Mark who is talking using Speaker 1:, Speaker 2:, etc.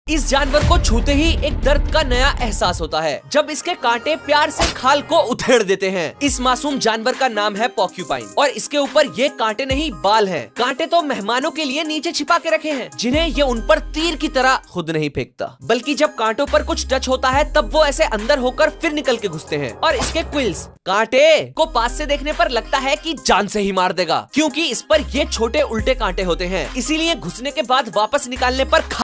Speaker 1: इस जानवर को छूते ही एक दर्द का नया एहसास होता है जब इसके कांटे प्यार से खाल को उधेड़ देते हैं। इस मासूम जानवर का नाम है पोर्क्यूपाइन और इसके ऊपर ये कांटे नहीं बाल हैं। कांटे तो मेहमानों के लिए नीचे छिपा के रखे हैं जिन्हें ये उन पर तीर की तरह खुद नहीं फेंकता, बल्कि जब कांटों पर कुछ टच होता है तब वो ऐसे अंदर होकर फिर निकल के घुसते हैं। और इसके क्विल्स कांटे को पास से देखने पर लगता है कि जान से ही मार देगा, क्योंकि इस पर ये छोटे उल्टे कांटे होते हैं, इसीलिए घुसने के बाद वापस निकालने पर